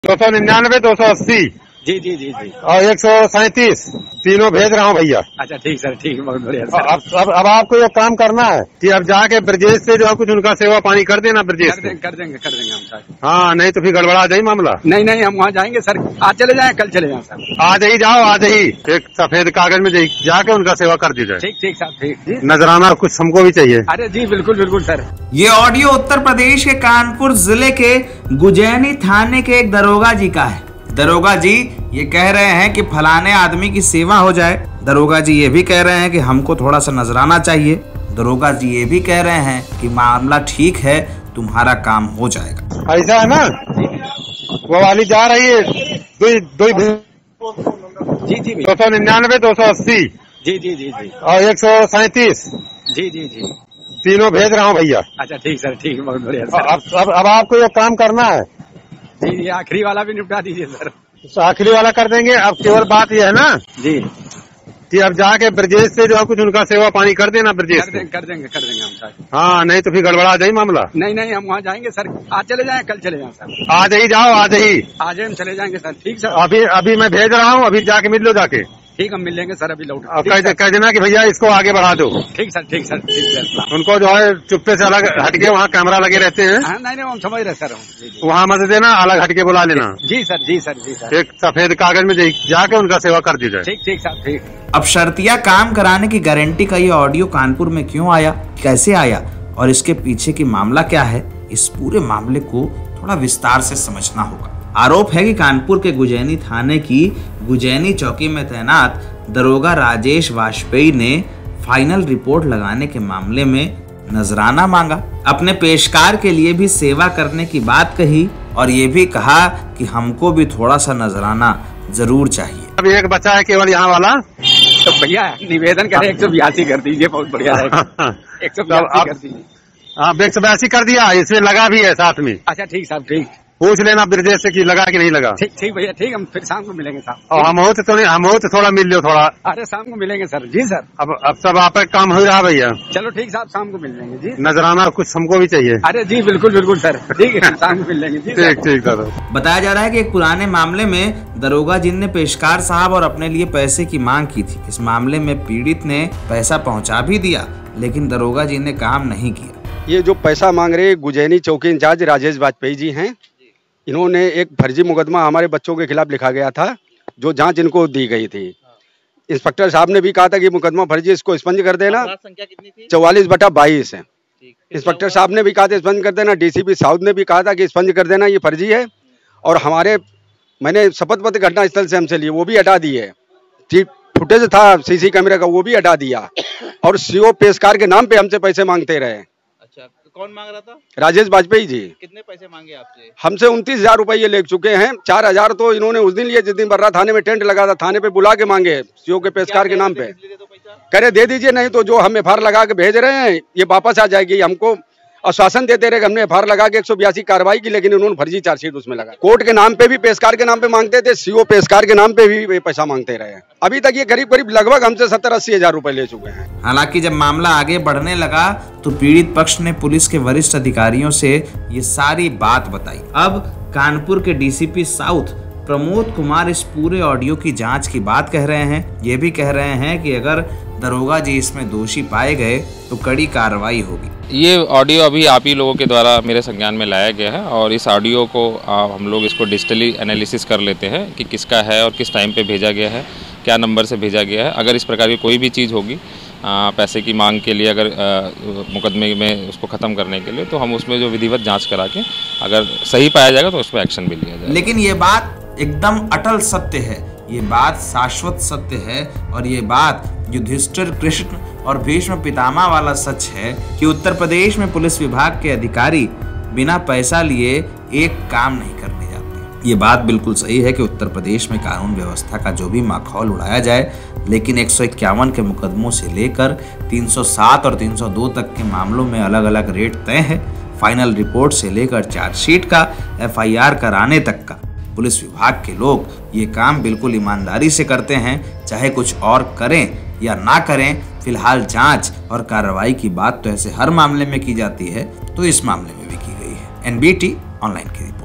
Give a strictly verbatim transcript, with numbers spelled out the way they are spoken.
दो सौ निन्यानवे, दो सौ अस्सी जी जी जी जी और एक सौ सैंतीस तीनों भेज रहा हूँ भैया। अच्छा ठीक सर, ठीक है, बहुत बढ़िया सर। अब अब अब आपको ये काम करना है कि अब जाके ब्रजेश से जो है कुछ उनका सेवा पानी कर देना ब्रजेश कर देंगे कर देंगे कर देंगे हम सर। हाँ, नहीं तो फिर गड़बड़ा जाए मामला। नहीं नहीं, हम वहाँ जाएंगे सर, आज चले जाएं, कल चले जाएं सर। आज ही जाओ, आज ही एक सफेद कागज में जाके उनका सेवा कर दी जाए। ठीक ठीक सर, ठीक जी। नजराना कुछ हमको भी चाहिए। अरे जी बिल्कुल बिल्कुल सर। ये ऑडियो उत्तर प्रदेश के कानपुर जिले के गुजैनी थाने के एक दरोगा जी का है। दरोगा जी ये कह रहे हैं कि फलाने आदमी की सेवा हो जाए। दरोगा जी ये भी कह रहे हैं कि हमको थोड़ा सा नजराना चाहिए। दरोगा जी ये भी कह रहे हैं कि मामला ठीक है, तुम्हारा काम हो जाएगा। ऐसा है ना, वो वाली जा रही है दो दो जी जी दो सौ निन्यानवे, दो सौ अस्सी जी जी जी जी और एक सौ सैंतीस जी जी जी तीनों भेज रहा हूँ भैया। अच्छा ठीक सर, ठीक है, बहुत बढ़िया सर। अब अब अब आपको ये काम करना है। जी ये आखिरी वाला भी निपटा दीजिए सर। तो आखिरी वाला कर देंगे। अब केवल बात यह है ना जी कि अब जाके ब्रजेश से जो है कुछ उनका सेवा पानी कर देना ब्रजेश कर देंगे कर देंगे कर देंगे हम सर। हाँ, नहीं तो फिर गड़बड़ा जाए मामला। नहीं नहीं, हम वहाँ जाएंगे सर, आज चले जाएं, कल चले जाएं सर। आज ही जाओ, आज ही आज ही हम चले जाएंगे सर। ठीक सर, अभी अभी मैं भेज रहा हूँ, अभी जाके मिल लो जाके। ठीक, हम मिल लेंगे सर, अभी लौट और कह कह देना कि भैया इसको आगे बढ़ा दो। ठीक सर, ठीक सर, ठीक सर। उनको जो है चुप्पे से अलग हटके, वहाँ कैमरा लगे रहते हैं, हाँ, नहीं नहीं, हम समझ रहे सर। वहाँ मत देना, अलग हटके बुला लेना। जी सर, जी सर, जी सर। एक सफेद कागज में जाके उनका सेवा कर दी जाए। ठीक ठीक सर, ठीक। अब शर्तिया काम कराने की गारंटी का ये ऑडियो कानपुर में क्यों आया, कैसे आया और इसके पीछे की मामला क्या है, इस पूरे मामले को थोड़ा विस्तार से समझना होगा। आरोप है कि कानपुर के गुजैनी थाने की गुजैनी चौकी में तैनात दरोगा राजेश वाजपेयी ने फाइनल रिपोर्ट लगाने के मामले में नजराना मांगा। अपने पेशकार के लिए भी सेवा करने की बात कही और ये भी कहा कि हमको भी थोड़ा सा नजराना जरूर चाहिए। अब एक बच्चा है केवल यहाँ वाला, तो भैया निवेदन करें एक सौ बयासी कर दीजिए, बहुत बढ़िया है। एक सौ बयासी कर दीजिए। हाँ, एक सौ बयासी कर दिया, इसमें लगा भी है साथ में। अच्छा ठीक साहब, ठीक। पूछ लेना ब्रजेश से कि लगा कि नहीं लगा। ठीक ठीक भैया, ठीक, हम फिर शाम को मिलेंगे साहब। और हम हो तो थोड़ी हम हो तो थोड़ा मिल लो थोड़ा। अरे शाम को मिलेंगे सर। जी सर। अब अब सब आप काम हो रहा भैया। चलो ठीक साहब, शाम को मिल लेंगे। जी नजराना कुछ हमको भी चाहिए। अरे जी बिल्कुल बिल्कुल सर, ठीक है, शाम को मिल लेंगे। ठीक ठीक दादा। बताया जा रहा है कि एक पुराने मामले में दरोगा जिन ने पेशकार साहब और अपने लिए पैसे की मांग की थी। इस मामले में पीड़ित ने पैसा पहुंचा भी दिया, लेकिन दरोगा जी ने काम नहीं किया। ये जो पैसा मांग रहे गुजैनी चौकी इंचार्ज राजेश वाजपेयी जी हैं, इन्होंने एक फर्जी मुकदमा हमारे बच्चों के खिलाफ लिखा गया था, जो जांच इनको दी गई थी। इंस्पेक्टर साहब ने भी कहा था कि मुकदमा फर्जी, इसको स्पंज कर देना। चौवालीस बटा बाईस है। इंस्पेक्टर साहब ने भी कहा था स्पंज कर देना। डीसीपी साउथ ने भी कहा था कि स्पंज कर देना, ये फर्जी है। और हमारे मैंने शपथ पत्र घटना स्थल से हमसे लिए, वो भी हटा दिए। फुटेज था सीसी कैमरे का, वो भी हटा दिया। और सीओ पेशकार के नाम पे हमसे पैसे मांगते रहे। अच्छा, कौन मांग रहा था? राजेश वाजपेयी जी। कितने पैसे मांगे आपसे? हमसे उनतीस हजार रुपये ले चुके हैं। चार हजार तो इन्होंने उस दिन लिए जिस दिन बर्रा थाने में टेंट लगा था, थाने पे बुला के मांगे सीओ के पेशकार के नाम पे। करे दे दीजिए, नहीं तो जो हम एफ आई आर लगा के भेज रहे हैं ये वापस आ जाएगी। हमको आश्वासन देते रहे, हमने एफ आई आर लगा के एक सौ बयासी कार्रवाई की, लेकिन उन्होंने फर्जी चार्जशीट उसमें लगा। कोर्ट के नाम पे भी, पेशकार के नाम पे मांगते थे, सीओ पेशकार के नाम पे भी पैसा मांगते रहे। अभी तक ये करीब करीब लगभग हमसे सत्तर अस्सी हजार रुपए ले चुके हैं। हालांकि जब मामला आगे बढ़ने लगा तो पीड़ित पक्ष ने पुलिस के वरिष्ठ अधिकारियों से ये सारी बात बताई। अब कानपुर के डीसीपी साउथ प्रमोद कुमार इस पूरे ऑडियो की जांच की बात कह रहे हैं। ये भी कह रहे हैं कि अगर दरोगा जी इसमें दोषी पाए गए तो कड़ी कार्रवाई होगी। ये ऑडियो अभी आप ही लोगों के द्वारा मेरे संज्ञान में लाया गया है और इस ऑडियो को आ, हम लोग इसको डिजिटली एनालिसिस कर लेते हैं कि किसका है और किस टाइम पे भेजा गया है, क्या नंबर से भेजा गया है। अगर इस प्रकार की कोई भी चीज़ होगी आ, पैसे की मांग के लिए, अगर आ, मुकदमे में उसको ख़त्म करने के लिए, तो हम उसमें जो विधिवत जांच करा के अगर सही पाया जाएगा तो उस पर एक्शन भी लिया जाएगा। लेकिन ये बात एकदम अटल सत्य है, ये बात शाश्वत सत्य है और ये बात युधिष्ठिर, कृष्ण और भीष्म पितामह वाला सच है कि उत्तर प्रदेश में पुलिस विभाग के अधिकारी बिना पैसा लिए एक काम नहीं करने जाते। ये बात बिल्कुल सही है कि उत्तर प्रदेश में कानून व्यवस्था का जो भी माहौल उड़ाया जाए, लेकिन एक सौ इक्यावन के मुकदमों से लेकर तीन सौ सात और तीन सौ दो तक के मामलों में अलग अलग रेट तय है। फाइनल रिपोर्ट से लेकर चार्जशीट का, एफ आई आर कराने तक का पुलिस विभाग के लोग ये काम बिल्कुल ईमानदारी से करते हैं। चाहे कुछ और करें या ना करें, फिलहाल जांच और कार्रवाई की बात तो ऐसे हर मामले में की जाती है, तो इस मामले में भी की गई है। एन बी टी ऑनलाइन की रिपोर्ट।